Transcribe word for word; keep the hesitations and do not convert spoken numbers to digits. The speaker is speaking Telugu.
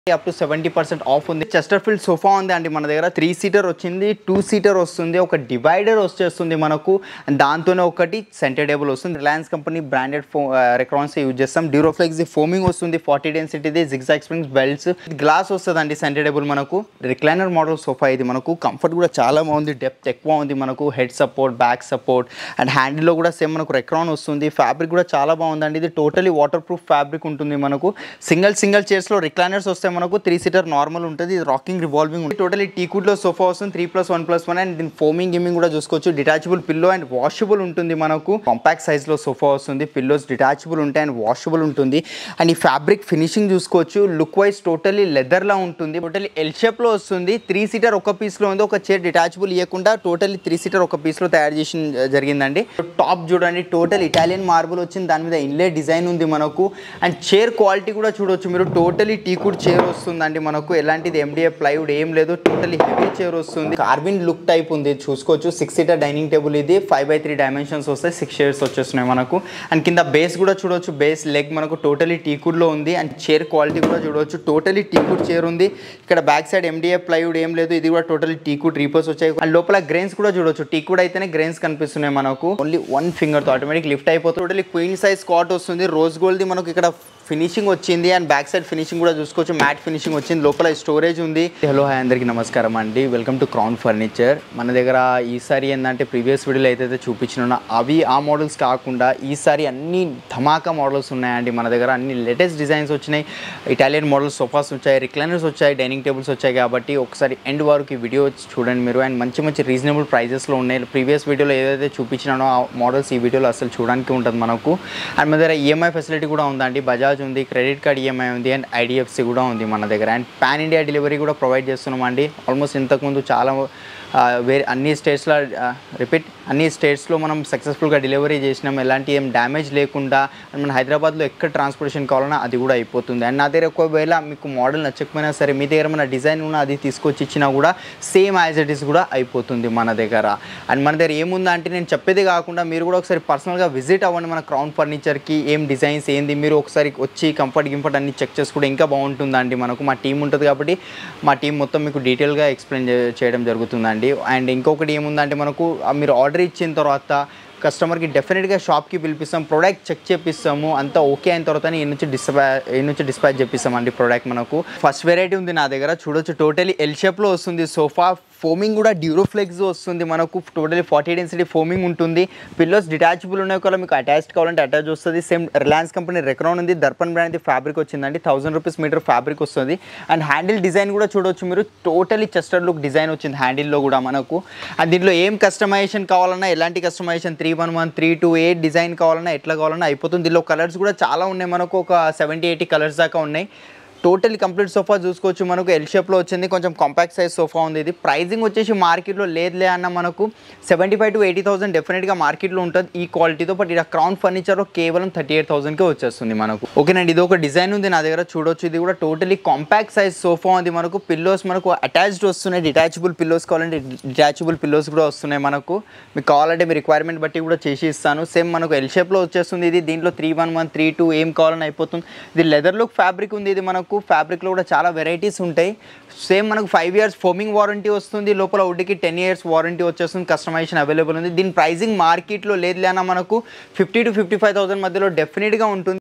Up to seventy percent off ఉంది. చెస్టర్ఫీల్డ్ సోఫా ఉంది అండి మన దగ్గర. త్రీ సీటర్ వచ్చింది, టూ సీటర్ వస్తుంది, ఒక డివైడర్ వచ్చేస్తుంది మనకు. అండ్ దాంతోనే ఒకటి సెంటర్ టేబుల్ వస్తుంది. రిలయన్స్ కంపెనీ బ్రాండెడ్ ఫో రెక్రాన్స్ యూజ్ చేస్తాం. డ్యూరోఫ్లెక్స్ ఫోమింగ్ వస్తుంది, ఫార్టీ డెన్సిటీది, జిగ్జాగ్ స్ప్రింగ్స్, బెల్ట్స్, గ్లాస్ వస్తుంది అండి సెంటర్ టేబుల్ మనకు. రిక్లైనర్ మోడల్ సోఫా ఇది మనకు. కంఫర్ట్ కూడా చాలా బాగుంది, డెప్త్ ఎక్కువ ఉంది మనకు. Head support, back support and హ్యాండిల్లో కూడా సేమ్ మనకు రెక్రాన్ వస్తుంది. ఫ్యాబ్రిక్ కూడా చాలా బాగుందండి. ఇది టోటలీ వాటర్ ప్రూఫ్ ఫ్యాబ్రిక్ ఉంటుంది మనకు. సింగిల్ సింగిల్ చైర్స్లో రిక్లైనర్స్ వస్తాయి మనకు. త్రీ సీటర్ నార్మల్ ఉంటుంది, రాకింగ్ రివాల్వింగ్ ఉంటుంది. టోటలీ టీకుడ్లో సోఫా వస్తుంది. Three plus one plus one and దీని ఫోమింగ్ గిమింగ్ కూడా చూసుకోవచ్చు. డిటాచబుల్ పిల్లో అండ్ వాషబుల్ ఉంటుంది మనకు. కాంపాక్ట్ సైజ్లో సోఫా వస్తుంది. పిల్లోస్ డిటాచబుల్ ఉంటాయి అండ్ వాషబుల్ ఉంటుంది. అండ్ ఈ ఫ్యాబ్రిక్ ఫినిషింగ్ చూసుకోవచ్చు. లుక్ వైజ్ టోటలీ లెదర్లా ఉంటుంది. టోటలీ ఎల్ షేప్లో వస్తుంది. త్రీ సీటర్ ఒక పీస్లో ఉంది. ఒక చైర్ డిటాచబుల్ ఇవ్వకుండా టోటలీ త్రీ సీటర్ ఒక పీస్లో తయారు చేసి జరిగిందండి. టాప్ చూడండి, టోటల్ ఇటాలియన్ మార్బుల్ వచ్చింది. దాని మీద ఇన్లే డిజైన్ ఉంది మనకు. అండ్ చైర్ క్వాలిటీ కూడా చూడవచ్చు మీరు. టోటలీ టీకుడ్ చైర్ వస్తుందండి మనకు. ఎలాంటిది ఎండిఎఫ్ ప్లైవుడ్ ఏం లేదు. టోటలీ హెవీ చైర్ వస్తుంది. కార్బన్ లుక్ టైప్ ఉంది చూసుకోవచ్చు. సిక్స్ సీటర్ డైనింగ్ టేబుల్ ఇది. ఫైవ్ బై త్రీ డైమెన్షన్స్ వస్తాయి. సిక్స్ చైర్స్ వచ్చేస్తున్నాయి మనకు. అండ్ కింద బేస్ కూడా చూడవచ్చు. బేస్ లెగ్ మనకు టోటలీ టీకుడ్లో ఉంది. అండ్ చైర్ క్వాలిటీ కూడా చూడవచ్చు. టోటలీ టీకుడ్ చైర్ ఉంది. ఇక్కడ బ్యాక్ సైడ్ ఎండిఎఫ్ ప్లైవుడ్ ఏం లేదు. ఇది కూడా టోటలీ టీకుడ్ రీపర్స్ వచ్చాయి. అండ్ లోపల గ్రెయిన్స్ కూడా చూడవచ్చు. టీకుడ్ అయితేనే గ్రెయిన్స్ కనిపిస్తున్నాయి మనకు. ఓన్లీ వన్ ఫింగర్ తో ఆటోమేటిక్ లిఫ్ట్ అయిపోతుంది. టోటలీ క్వీన్ సైజ్ కాట్ వస్తుంది. రోజ్ గోల్డ్ ది మనకు ఇక్కడ ఫినిషింగ్ వచ్చింది. అండ్ బ్యాక్ సైడ్ ఫినిషింగ్ కూడా చూసుకోవచ్చు. మ్యాట్ ఫినిషింగ్ వచ్చింది. లోపల స్టోరేజ్ ఉంది. హలో హాయ్ అందరికీ నమస్కారం అండి. Welcome to Crown Furniture. మన దగ్గర ఈసారి ఏంటంటే ప్రీవియస్ వీడియోలో అయితే చూపించిన అవి ఆ మోడల్స్ కాకుండా ఈసారి అన్ని ధమాకా మోడల్స్ ఉన్నాయండి మన దగ్గర. అన్ని లేటెస్ట్ డిజైన్స్ వచ్చినాయి. ఇటాలియన్ మోడల్స్ సోఫాస్ వచ్చాయి, రిక్లైనర్స్ వచ్చాయి, డైనింగ్ టేబుల్స్ వచ్చాయి. కాబట్టి ఒకసారి ఎండ్ వరకు ఈ వీడియో చూడండి మీరు. అండ్ మంచి మంచి రీజనబుల్ ప్రైజెస్లో ఉన్నాయి. ప్రీవియస్ వీడియోలో ఏదైతే చూపించినానో ఆ మోడల్స్ ఈ వీడియోలో అసలు చూడడానికి ఉంటుంది మనకు. అండ్ మన దగ్గర ఈఎంఐ ఫెసిలిటీ కూడా ఉందండి. బజాజ్ ఉంది, క్రెడిట్ కార్డ్ ఈఎంఐ ఉంది అండ్ ఐడిఎఫ్సి కూడా ఉంది మన దగ్గర. అండ్ పాన్ ఇండియా డెలివరీ కూడా ప్రొవైడ్ చేస్తున్నాం అండి. ఆల్మోస్ట్ ఇంతకుముందు చాలా వేరే అన్ని స్టేట్స్లో రిపీట్ అన్ని స్టేట్స్లో మనం సక్సెస్ఫుల్గా డెలివరీ చేసినాం. ఎలాంటి ఏం డ్యామేజ్ లేకుండా. అండ్ మన హైదరాబాద్లో ఎక్కడ ట్రాన్స్పోర్టేషన్ కావాలన్నా అది కూడా అయిపోతుంది. అండ్ నా దగ్గర ఒకవేళ మీకు మోడల్ నచ్చకపోయినా సరే మీ దగ్గర మన డిజైన్ ఉన్న అది తీసుకొచ్చి ఇచ్చినా కూడా సేమ్ యాజ్ ఇట్ ఈస్ కూడా అయిపోతుంది మన దగ్గర. అండ్ మన దగ్గర ఏముందా అంటే నేను చెప్పేది కాకుండా మీరు కూడా ఒకసారి పర్సనల్గా విజిట్ అవ్వండి మన క్రౌన్ ఫర్నిచర్కి. ఏం డిజైన్స్ ఏంది మీరు ఒకసారి వచ్చి కంఫర్ట్ గింఫర్ట్ అన్ని చెక్ చేసుకుంటే ఇంకా బాగుంటుందండి మనకు. మా టీం ఉంటుంది కాబట్టి మా టీం మొత్తం మీకు డీటెయిల్గా ఎక్స్ప్లెయిన్ చేయడం జరుగుతుందండి. అండ్ ఇంకొకటి ఏముందంటే మనకు మీరు ఆర్డర్ ఇచ్చిన తర్వాత కస్టమర్కి డెఫినెట్గా షాప్కి పిలిపిస్తాం, ప్రోడక్ట్ చెక్ చేపిస్తాము. అంతా ఓకే అయిన తర్వాత ఈ నుంచి డిస్పా ఈ నుంచి డిస్పాచ్ చేపిస్తామండి ప్రోడక్ట్ మనకు. ఫస్ట్ వెరైటీ ఉంది నా దగ్గర చూడొచ్చు. టోటలీ ఎల్ షేప్లో వస్తుంది సోఫా. ఫోమింగ్ కూడా డ్యూరోఫ్లెక్స్ వస్తుంది మనకు. టోటలీ ఫార్టీ డెన్సిటీ ఫోమింగ్ ఉంటుంది. పిల్లోస్ డిటాచబుల్ ఉన్నాయి కూడా. మీకు అటాచ్డ్ కావాలంటే అటాచ్ వస్తుంది. సేమ్ రిలయన్స్ కంపెనీ రెక్రాన్ ఉంది. దర్పన్ బ్రాండ్ ఫ్యాబ్రిక్ వచ్చిందండి. థౌసండ్ రూపీస్ మీటర్ ఫ్యాబ్రిక్ వస్తుంది. అండ్ హ్యాండిల్ డిజైన్ కూడా చూడవచ్చు మీరు. టోటలీ చెస్టర్ లుక్ డిజైన్ వచ్చింది హ్యాండిల్లో కూడా మనకు. అండ్ దీంట్లో ఏం కస్టమైజేషన్ కావాలన్నా ఎలాంటి customisation three one one three two ఏ డిజైన్ కావాలన్నా ఎట్లా కావాలన్నా అయిపోతుంది. దీనిలో కలర్స్ కూడా చాలా ఉన్నాయి మనకు. ఒక సెవెంటీ ఎయిటీ కలర్స్ దాకా ఉన్నాయి. టోటలీ కంప్లీట్ సోఫా చూసుకోవచ్చు మనకు. ఎల్ షేప్లో వచ్చింది. కొంచెం కాంపాక్ట్ సైజ్ సోఫా ఉంది. ఇది ప్రైజింగ్ వచ్చేసి మార్కెట్లో లేదులే అన్న మనకు seventy five to eighty thousand డెఫినెట్గా మార్కెట్లో ఉంటుంది ఈ క్వాలిటీతో. బట్ ఇక్కడ క్రౌన్ ఫర్నిచర్లో కేవలం థర్టీ ఎయిట్ థౌసండ్కే వచ్చేస్తుంది మనకు. ఓకేనండి. ఇది ఒక డిజైన్ ఉంది నా దగ్గర చూడొచ్చు. ఇది కూడా టోటలీ కాంపాక్ట్ సైజ్ సోఫా ఉంది మనకు. పిల్లోస్ మనకు అటాచ్డ్ వస్తున్నాయి. డిటాచబుల్ పిల్లోస్ కావాలంటే డిటాచబుల్ పిల్లోస్ కూడా వస్తున్నాయి మనకు. మీకు కావాలంటే మీ రిక్వైర్మెంట్ బట్టి కూడా చేసి ఇస్తాను. సేమ్ మనకు ఎల్ షేప్లో వచ్చేస్తుంది. ఇది దీంట్లో three one one three two ఏం కావాలని అయిపోతుంది. ఇది లెదర్ లుక్ ఫ్యాబ్రిక్ ఉంది. ఇది మనకు ఫ్యాబ్రిక్లో కూడా చాలా వెరైటీస్ ఉంటాయి. సేమ్ మనకు ఫైవ్ ఇయర్స్ ఫోమింగ్ వారంటీ వస్తుంది. లోపల వుడ్కి టెన్ ఇయర్స్ వారంటీ వచ్చేస్తుంది. కస్టమైజేషన్ అవైలబుల్ ఉంది. దీని ప్రైజింగ్ మార్కెట్లో లేదులేనా మనకు fifty to fifty five thousand మధ్యలో డెఫినెట్గా ఉంటుంది.